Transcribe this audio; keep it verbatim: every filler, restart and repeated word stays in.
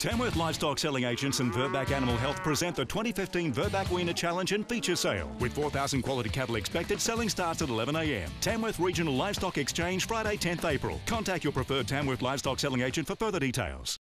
Tamworth Livestock Selling Agents and Verback Animal Health present the twenty fifteen Verback Weaner Challenge and Feature Sale. With four thousand quality cattle expected, selling starts at eleven a m. Tamworth Regional Livestock Exchange, Friday tenth April. Contact your preferred Tamworth Livestock Selling Agent for further details.